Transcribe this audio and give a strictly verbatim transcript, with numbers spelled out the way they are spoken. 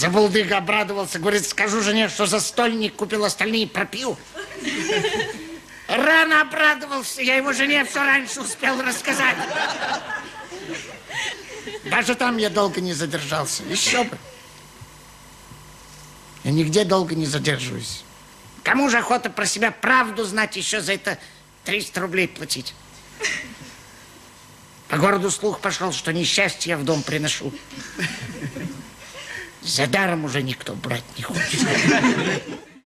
Забулдыга обрадовался, говорит, скажу жене, что застольник купил, остальные пропил. Рано обрадовался, я его жене все раньше успел рассказать. Даже там я долго не задержался, еще бы. Я нигде долго не задерживаюсь. Кому же охота про себя правду знать, еще за это триста рублей платить? По городу слух пошел, что несчастье я в дом приношу. За даром уже никто брать не хочет.